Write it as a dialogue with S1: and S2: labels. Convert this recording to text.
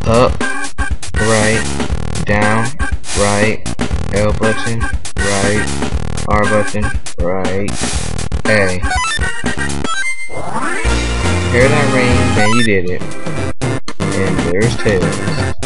S1: Up, right, down, right, L button, right, R button, right, A. Hear that ring? Man, you did it. And there's Tails.